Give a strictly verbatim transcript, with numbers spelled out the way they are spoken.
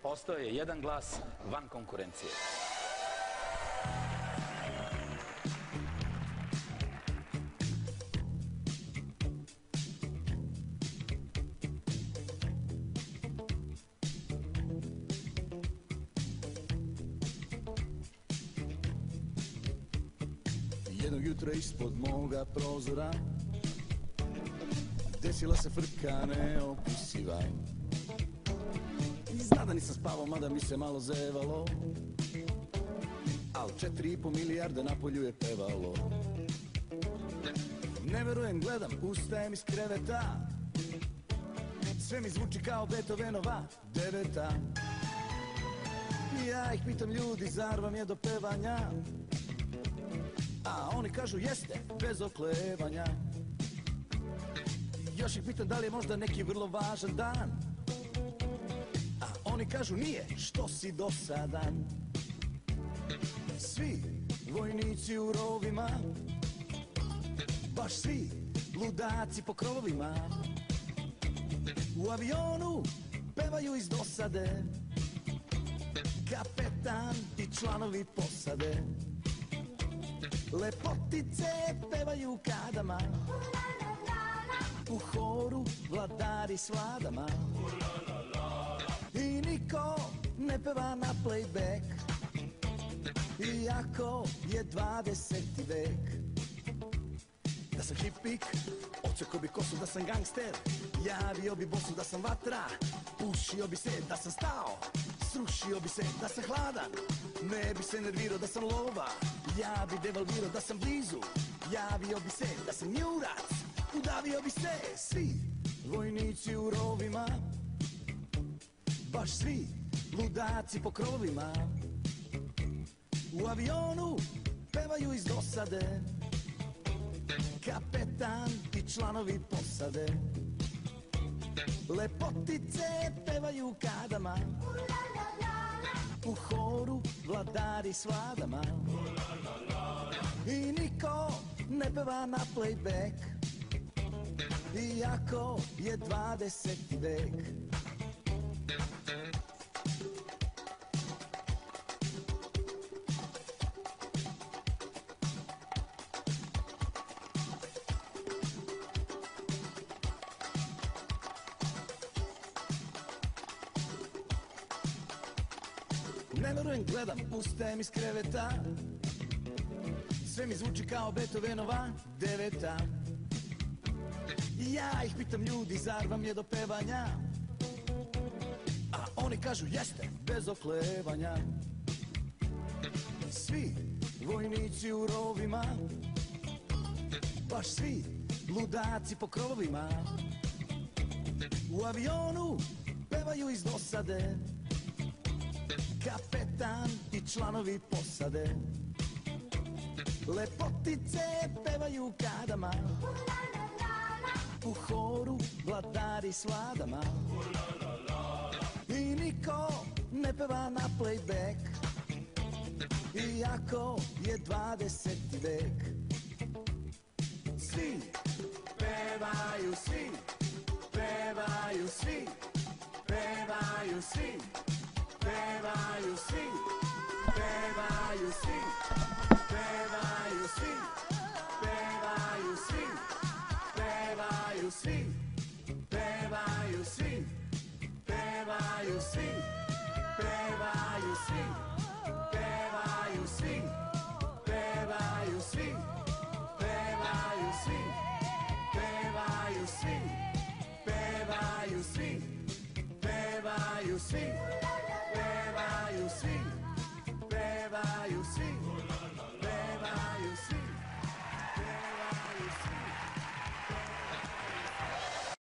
Ostao je jedan glas van konkurencije. Jednog jutra ispod moga prozora desila se frka neopisiva. Zna da nisam spavao, mada mi se malo zevalo, al četiri i po milijarde na polju je pevalo. Ne verujem, gledam, ustajem iz kreveta, sve mi zvuči kao Beethovenova deveta. Ja ih pitam, ljudi, zar vam je do pevanja? A oni kažu jeste, bez oklevanja. Još ih pitam da li je možda neki vrlo važan dan, a oni kažu nije, što si dosadan. Svi vojnici u rovima, baš svi ludaci po krovovima, u avionu pevaju iz dosade, kapetan i članovi posade. Lepotice pevaju kadama, u horu vladari s vladama, i niko ne peva na playback, iako je dvadeseti vek. Da sam hipik, oceko bi kosu, da sam gangster, javio bi bosu da sam vatra, pušio bi se da sam stao, srušio bi se da sam hladan, ne bi se nervirao da sam lova, ja bi devalvirao da sam blizu, javio bi se da sam njurac, udavio bi se. Svi vojnici u rovima, baš svi ludaci po krovovima, u avionu pevaju iz dosade, kapetan i članovi posade. Lepotice pevaju kadama, u horu vladari s vladama, i niko ne peva na playback, iako je dvadeseti vek. Ne verujem, gledam, ustajem iz kreveta, sve mi zvuči kao Beethovenova deveta. Ja ih pitam, ljudi, zar vam je do pevanja? A oni kažu jeste, bez oklevanja. Svi vojnici u rovima, baš svi ludaci po krovovima, u avionu pevaju iz dosade, kapetan i članovi posade. Lepotice pevaju kadama, u horu vladari s vladama, i niko ne peva na playback, iako je dvadeseti vek. Svi pevaju, svi pevaju, svi pevaju, svi pevaju, svi pevaju, svi pevaju, svi pevaju, svi pevaju, svi pevaju, svi pevaju, svi pevaju, svi pevaju, svi pevaju, svi pevaju, svi pevaju, svi pevaju, svi pevaju, svi pevaju, svi